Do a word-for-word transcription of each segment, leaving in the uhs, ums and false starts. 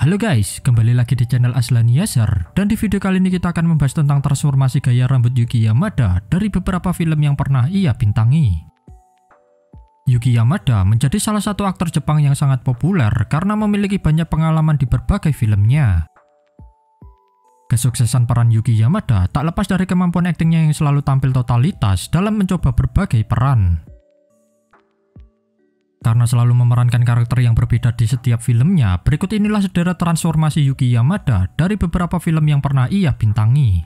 Halo guys, kembali lagi di channel Aslani Yasar, dan di video kali ini kita akan membahas tentang transformasi gaya rambut Yuki Yamada dari beberapa film yang pernah ia bintangi. Yuki Yamada menjadi salah satu aktor Jepang yang sangat populer karena memiliki banyak pengalaman di berbagai filmnya. Kesuksesan peran Yuki Yamada tak lepas dari kemampuan aktingnya yang selalu tampil totalitas dalam mencoba berbagai peran. Karena selalu memerankan karakter yang berbeda di setiap filmnya, berikut inilah sederet transformasi Yuki Yamada dari beberapa film yang pernah ia bintangi.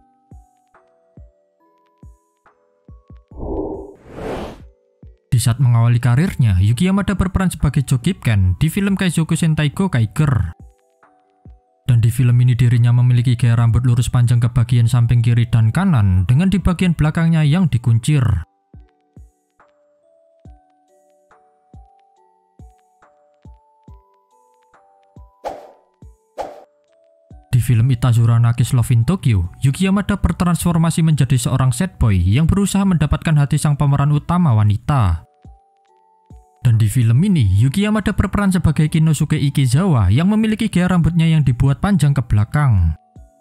Di saat mengawali karirnya, Yuki Yamada berperan sebagai Jo Kip-ken di film Kaizoku Sentai Go Kaiger. Dan di film ini dirinya memiliki gaya rambut lurus panjang ke bagian samping kiri dan kanan dengan di bagian belakangnya yang dikuncir. Di film Itazura Nakis Love in Tokyo, Yuki Yamada bertransformasi menjadi seorang sad boy yang berusaha mendapatkan hati sang pemeran utama wanita. Dan di film ini, Yuki Yamada berperan sebagai Kinosuke Ikizawa yang memiliki gaya rambutnya yang dibuat panjang ke belakang.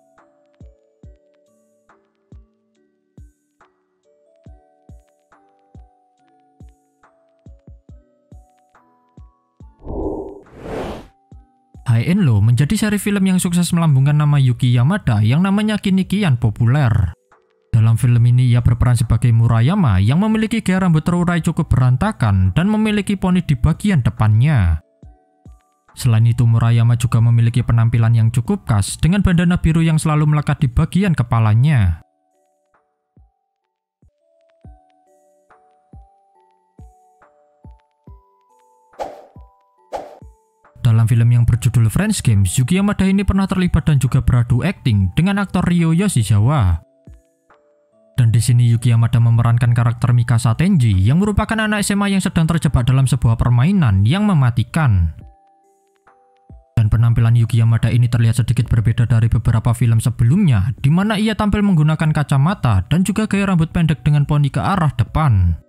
High and Low menjadi seri film yang sukses melambungkan nama Yuki Yamada yang namanya kini kian populer. Dalam film ini ia berperan sebagai Murayama yang memiliki gaya rambut terurai cukup berantakan dan memiliki poni di bagian depannya. Selain itu Murayama juga memiliki penampilan yang cukup khas dengan bandana biru yang selalu melekat di bagian kepalanya. Dalam film yang berjudul Friends Games, Yuki Yamada ini pernah terlibat dan juga beradu akting dengan aktor Ryo Yoshizawa. Dan di sini Yuki Yamada memerankan karakter Mikasa Tenji yang merupakan anak S M A yang sedang terjebak dalam sebuah permainan yang mematikan. Dan penampilan Yuki Yamada ini terlihat sedikit berbeda dari beberapa film sebelumnya, di mana ia tampil menggunakan kacamata dan juga gaya rambut pendek dengan poni ke arah depan.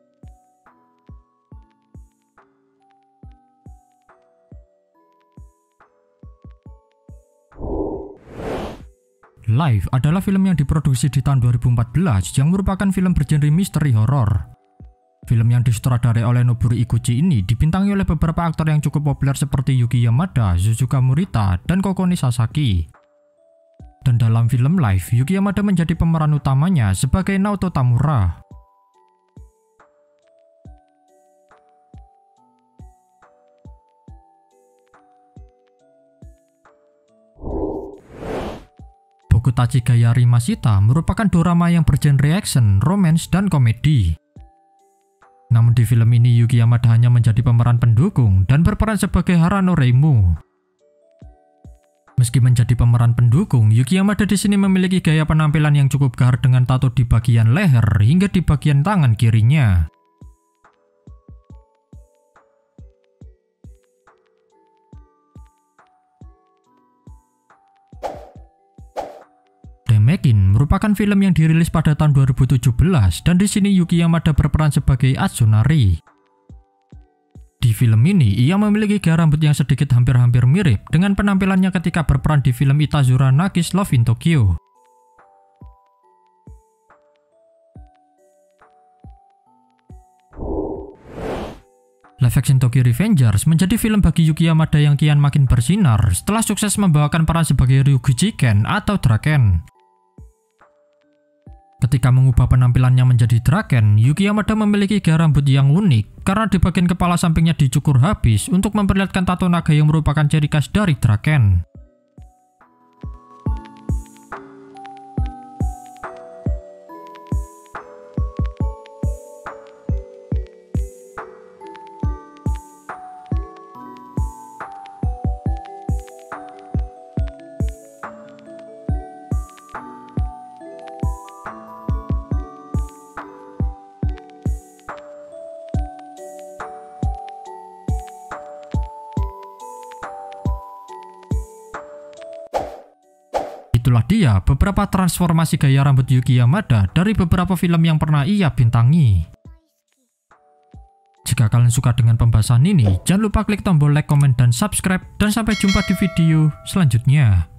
Live adalah film yang diproduksi di tahun dua ribu empat belas yang merupakan film bergenre misteri horor. Film yang disutradarai oleh Noboru Iguchi ini dibintangi oleh beberapa aktor yang cukup populer seperti Yuki Yamada, Suzuka Murita, dan Kokoni Sasaki. Dan dalam film Live, Yuki Yamada menjadi pemeran utamanya sebagai Naoto Tamura. Bokutachi ga Yarimashita merupakan dorama yang bergenre action, romance, dan komedi. Namun di film ini Yuki Yamada hanya menjadi pemeran pendukung dan berperan sebagai Harano Reimu. Meski menjadi pemeran pendukung, Yuki Yamada di sini memiliki gaya penampilan yang cukup gahar dengan tato di bagian leher hingga di bagian tangan kirinya. Mekin merupakan film yang dirilis pada tahun dua ribu tujuh belas dan di sini Yuki Yamada berperan sebagai Atsunari. Di film ini ia memiliki gaya rambut yang sedikit hampir-hampir mirip dengan penampilannya ketika berperan di film Itazura Nakis Love in Tokyo. Live Action Tokyo Revengers menjadi film bagi Yuki Yamada yang kian makin bersinar setelah sukses membawakan peran sebagai Ryuguchi Ken atau Draken. Ketika mengubah penampilannya menjadi Draken, Yuki Yamada memiliki gaya rambut yang unik karena di bagian kepala sampingnya dicukur habis untuk memperlihatkan tato naga yang merupakan ciri khas dari Draken. Itulah dia beberapa transformasi gaya rambut Yuki Yamada dari beberapa film yang pernah ia bintangi. Jika kalian suka dengan pembahasan ini, jangan lupa klik tombol like, comment, dan subscribe. Dan sampai jumpa di video selanjutnya.